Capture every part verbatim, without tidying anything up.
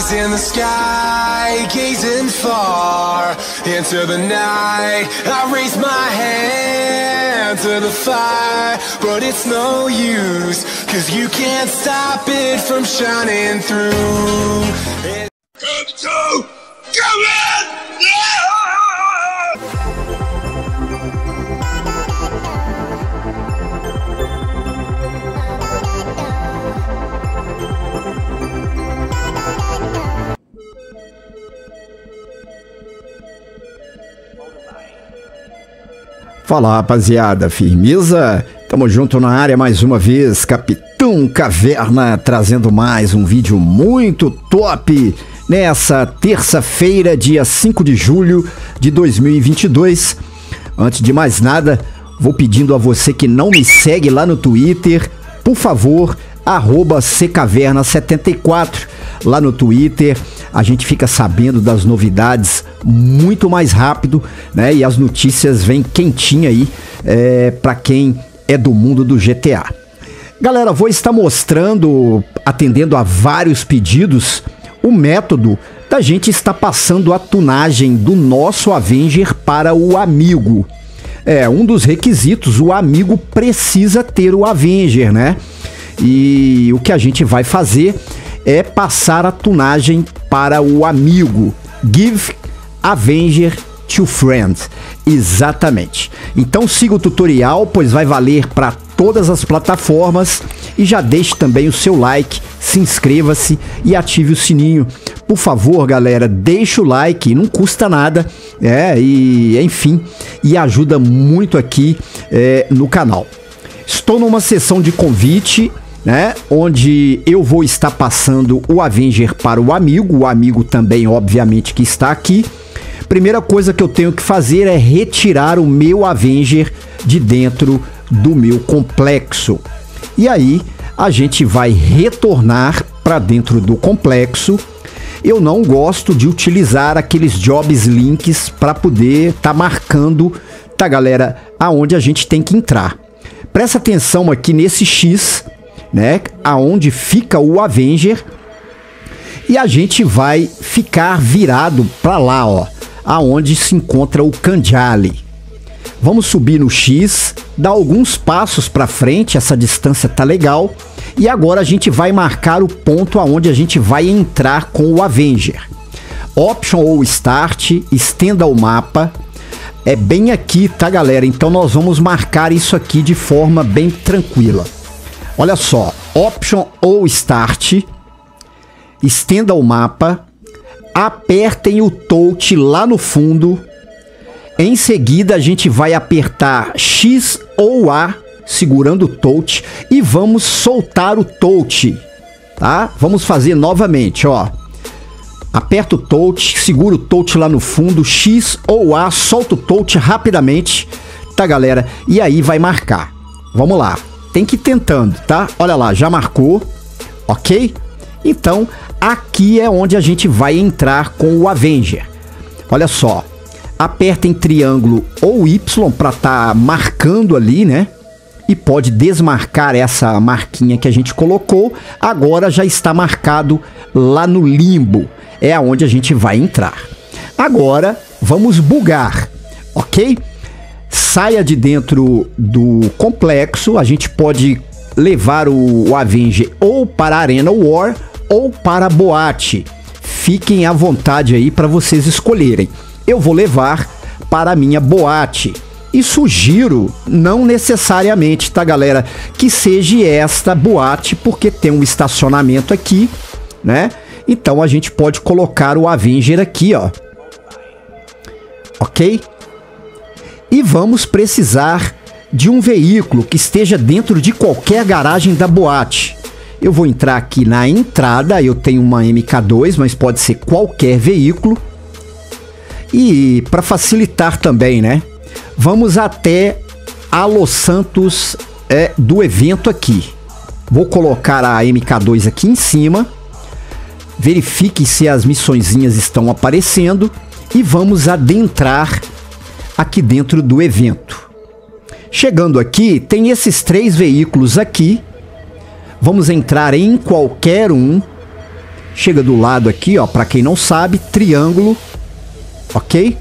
eyes in the sky, gazing far into the night. I raise my hand to the fire, but it's no use, cause you can't stop it from shining through. It Come to, come in! Yeah! Fala, rapaziada, firmeza? Tamo junto na área mais uma vez, Capitão Caverna, trazendo mais um vídeo muito top nessa terça-feira, dia cinco de julho de dois mil e vinte e dois. Antes de mais nada, vou pedindo a você que não me segue lá no Twitter, por favor, arroba C Caverna setenta e quatro, lá no Twitter. A gente fica sabendo das novidades muito mais rápido, né? E as notícias vêm quentinha aí é, para quem é do mundo do G T A. Galera, vou estar mostrando, atendendo a vários pedidos, o método da gente estar passando a tunagem do nosso Avenger para o amigo. É, um dos requisitos, o amigo precisa ter o Avenger, né? E o que a gente vai fazer é passar a tunagem para o amigo. Give Avenger to friend. Exatamente. Então siga o tutorial, pois vai valer para todas as plataformas. E já deixe também o seu like, se inscreva-se e ative o sininho. Por favor, galera, deixa o like, não custa nada. É, e enfim, e ajuda muito aqui é, no canal. Estou numa sessão de convite, né, onde eu vou estar passando o Avenger para o amigo, o amigo também, obviamente, que está aqui. Primeira coisa que eu tenho que fazer é retirar o meu Avenger de dentro do meu complexo. E aí, a gente vai retornar para dentro do complexo. Eu não gosto de utilizar aqueles jobs links para poder estar tá marcando, tá, galera, aonde a gente tem que entrar. Presta atenção aqui nesse X, né, aonde fica o Avenger, e a gente vai ficar virado para lá, ó, aonde se encontra o Khanjali. Vamos subir no X, dar alguns passos para frente, essa distância tá legal, e agora a gente vai marcar o ponto aonde a gente vai entrar com o Avenger. Option ou Start, estenda o mapa, é bem aqui, tá, galera? Então nós vamos marcar isso aqui de forma bem tranquila. Olha só, Option ou Start, estenda o mapa, apertem o touch lá no fundo, em seguida a gente vai apertar X ou A, segurando o touch, e vamos soltar o touch, tá? Vamos fazer novamente, ó. Aperta o touch, segura o touch lá no fundo, X ou A, solta o touch rapidamente, tá, galera? E aí vai marcar. Vamos lá. Tem que ir tentando, tá? Olha lá, já marcou, ok? Então, aqui é onde a gente vai entrar com o Avenger. Olha só, apertem triângulo ou Y para estar tá marcando ali, né? E pode desmarcar essa marquinha que a gente colocou. Agora já está marcado lá no limbo. É aonde a gente vai entrar. Agora, vamos bugar, ok? Saia de dentro do complexo, a gente pode levar o, o Avenger ou para a Arena War ou para a Boate. Fiquem à vontade aí para vocês escolherem. Eu vou levar para a minha Boate. E sugiro, não necessariamente, tá, galera, que seja esta Boate, porque tem um estacionamento aqui, né? Então a gente pode colocar o Avenger aqui, ó. Ok? E vamos precisar de um veículo que esteja dentro de qualquer garagem da boate. Eu vou entrar aqui na entrada, eu tenho uma M K dois, mas pode ser qualquer veículo. E para facilitar também, né? Vamos até a Los Santos é, do evento aqui. Vou colocar a M K dois aqui em cima. Verifique se as missõezinhas estão aparecendo. E vamos adentrar aqui dentro do evento. Chegando aqui, tem esses três veículos aqui. Vamos entrar em qualquer um. chega do lado aqui, ó, para quem não sabe, triângulo, ok?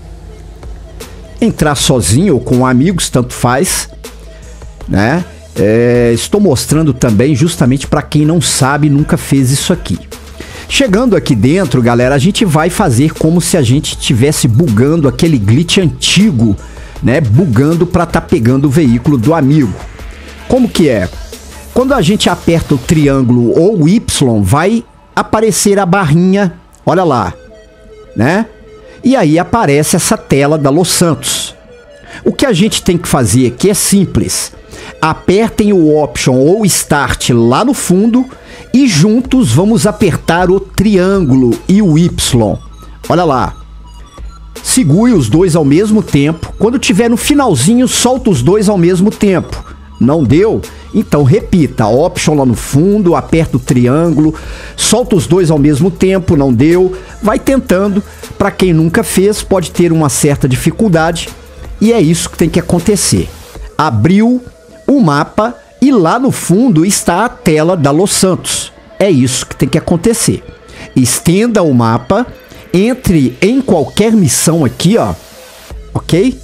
Entrar sozinho ou com amigos, tanto faz, né? É, estou mostrando também justamente para quem não sabe, nunca fez isso aqui. Chegando aqui dentro, galera, a gente vai fazer como se a gente estivesse bugando aquele glitch antigo, né? Bugando para tá pegando o veículo do amigo. Como que é? Quando a gente aperta o triângulo ou o Y, vai aparecer a barrinha, olha lá, né? E aí aparece essa tela da Los Santos. O que a gente tem que fazer aqui é simples. Apertem o Option ou Start lá no fundo e juntos vamos apertar o triângulo e o Y. Olha lá. Segure os dois ao mesmo tempo. Quando tiver no finalzinho, solta os dois ao mesmo tempo. Não deu? Então repita. Option lá no fundo, aperta o triângulo, solta os dois ao mesmo tempo. Não deu? Vai tentando. Para quem nunca fez, pode ter uma certa dificuldade. E é isso que tem que acontecer. Abriu o mapa e lá no fundo está a tela da Los Santos. É isso que tem que acontecer. Estenda o mapa, entre em qualquer missão aqui, ó, ok?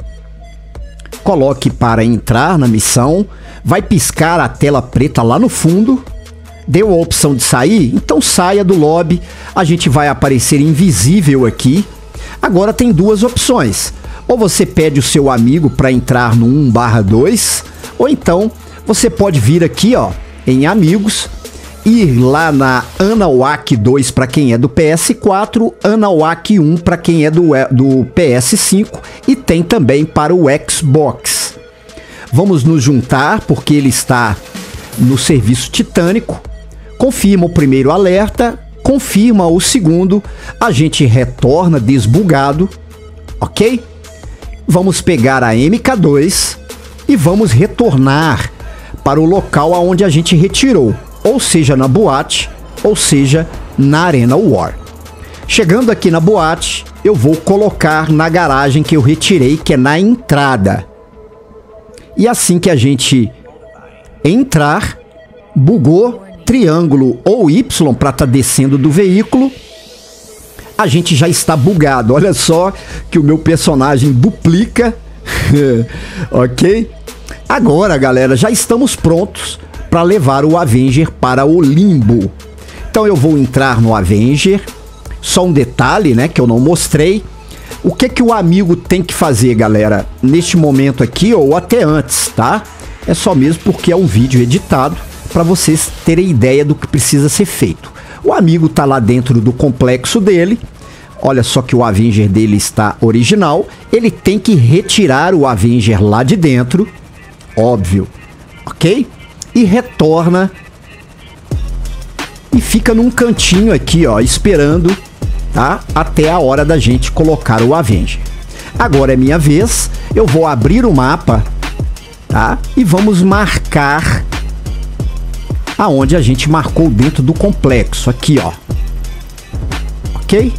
Coloque para entrar na missão, vai piscar a tela preta lá no fundo. Deu a opção de sair? Então saia do lobby, a gente vai aparecer invisível aqui. Agora tem duas opções. Ou você pede o seu amigo para entrar no um barra dois, ou então você pode vir aqui, ó, em amigos, ir lá na Anáhuac dois para quem é do P S quatro, Anáhuac um para quem é do, do P S cinco e tem também para o Xbox. Vamos nos juntar porque ele está no serviço titânico. Confirma o primeiro alerta, confirma o segundo, a gente retorna desbugado, ok? Vamos pegar a M K dois e vamos retornar para o local aonde a gente retirou, ou seja, na boate, ou seja, na Arena War. Chegando aqui na boate, eu vou colocar na garagem que eu retirei, que é na entrada. E assim que a gente entrar, bugou, triângulo ou Y para estar descendo do veículo, a gente já está bugado. Olha só que o meu personagem duplica, ok? Agora, galera, já estamos prontos para levar o Avenger para o limbo. Então eu vou entrar no Avenger. Só um detalhe, né, que eu não mostrei. O que que o amigo tem que fazer, galera, neste momento aqui ou até antes, tá? É só mesmo porque é um vídeo editado para vocês terem ideia do que precisa ser feito. O amigo tá lá dentro do complexo dele. Olha só que o Avenger dele está original. Ele tem que retirar o Avenger lá de dentro, óbvio, ok? E retorna e fica num cantinho aqui, ó, esperando, tá? Até a hora da gente colocar o Avenger. Agora é minha vez, eu vou abrir o mapa, tá? E vamos marcar aonde a gente marcou dentro do complexo, aqui, ó. Ok?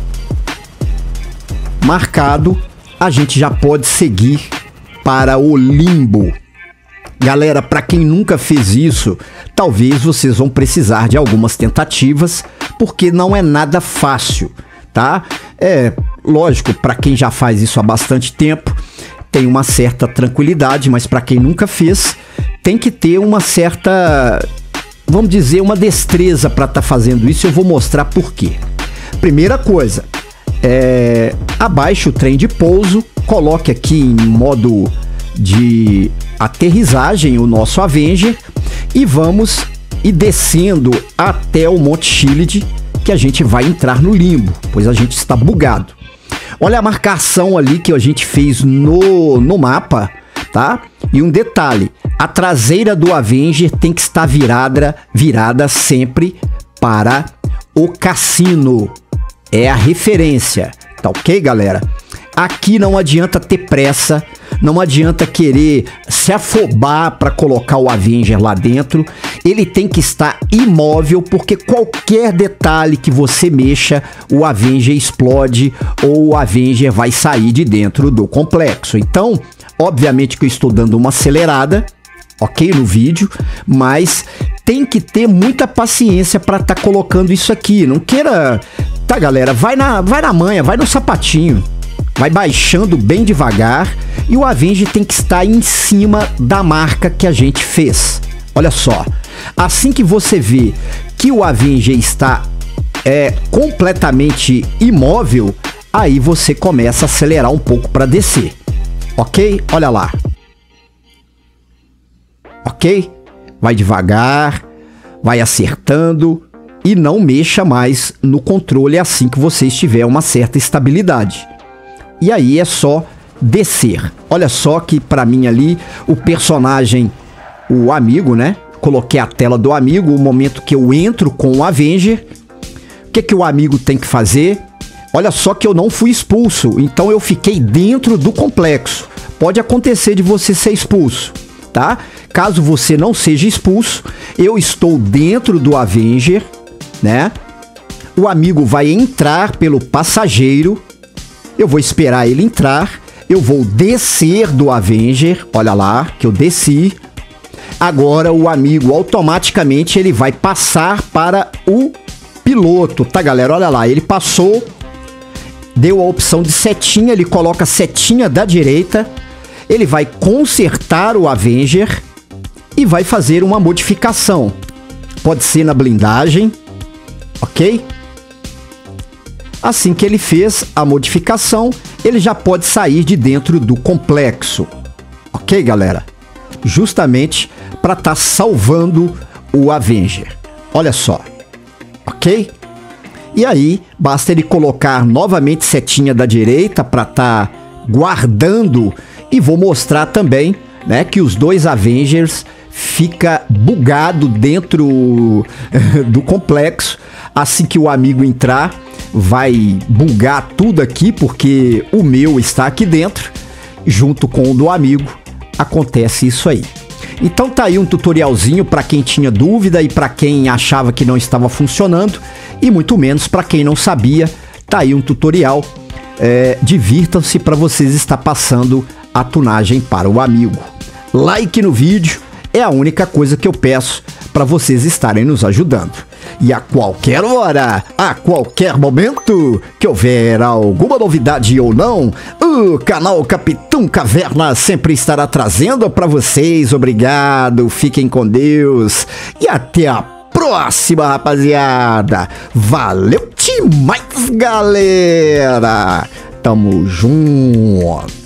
Marcado, a gente já pode seguir para o limbo. Galera, para quem nunca fez isso, talvez vocês vão precisar de algumas tentativas, porque não é nada fácil, tá? É, lógico, para quem já faz isso há bastante tempo, tem uma certa tranquilidade, mas para quem nunca fez, tem que ter uma certa, vamos dizer, uma destreza para estar fazendo isso. Eu vou mostrar por quê. Primeira coisa, é, abaixe o trem de pouso, coloque aqui em modo de aterrissagem o nosso Avenger e vamos ir descendo até o Monte Chiliad, que a gente vai entrar no limbo, pois a gente está bugado. Olha a marcação ali que a gente fez no, no mapa, tá? E um detalhe, a traseira do Avenger tem que estar virada, virada sempre para o cassino. É a referência, tá ok, galera? Aqui não adianta ter pressa, não adianta querer se afobar para colocar o Avenger lá dentro. Ele tem que estar imóvel, porque qualquer detalhe que você mexa, o Avenger explode ou o Avenger vai sair de dentro do complexo. Então, obviamente que eu estou dando uma acelerada, ok, no vídeo, mas tem que ter muita paciência para estar tá colocando isso aqui. Não queira... Tá, galera? Vai na, vai na manha, vai no sapatinho. Vai baixando bem devagar e o Avenger tem que estar em cima da marca que a gente fez. Olha só. Assim que você vê que o Avenger está é, completamente imóvel, aí você começa a acelerar um pouco para descer. Ok? Olha lá. Ok? Vai devagar, vai acertando e não mexa mais no controle assim que você estiver uma certa estabilidade. E aí é só descer. Olha só que para mim ali o personagem, o amigo, né? Coloquei a tela do amigo, o momento que eu entro com o Avenger. O que que o amigo tem que fazer? Olha só que eu não fui expulso, então eu fiquei dentro do complexo. Pode acontecer de você ser expulso, tá? Caso você não seja expulso, eu estou dentro do Avenger, né? O amigo vai entrar pelo passageiro, eu vou esperar ele entrar, eu vou descer do Avenger, olha lá, que eu desci. Agora o amigo automaticamente ele vai passar para o piloto, tá, galera? Olha lá, ele passou, deu a opção de setinha, ele coloca a setinha da direita, ele vai consertar o Avenger e vai fazer uma modificação. Pode ser na blindagem, ok? Assim que ele fez a modificação, ele já pode sair de dentro do complexo. Ok, galera? Justamente para estar tá salvando o Avenger. Olha só. Ok? E aí, basta ele colocar novamente setinha da direita para estar tá guardando. E vou mostrar também, né, que os dois Avengers fica bugado dentro do complexo. Assim que o amigo entrar, vai bugar tudo aqui, porque o meu está aqui dentro, junto com o do amigo. Acontece isso aí. Então tá aí um tutorialzinho para quem tinha dúvida e para quem achava que não estava funcionando, e muito menos para quem não sabia. Tá aí um tutorial. É, divirtam-se para vocês estar passando a tunagem para o amigo. Like no vídeo é a única coisa que eu peço para vocês estarem nos ajudando. E a qualquer hora, a qualquer momento que houver alguma novidade ou não, o canal Capitão Caverna sempre estará trazendo para vocês. Obrigado, fiquem com Deus e até a próxima, rapaziada. Valeu demais, galera. Tamo junto.